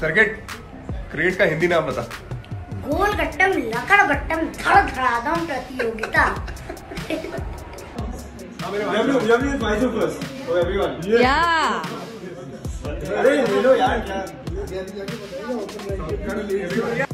Circuit cricket का हिंदी नाम बता। गोल गट्टम लकड़ गट्टम धड़ धड़ाधम प्रतियोगिता। अरे ले लो यार क्या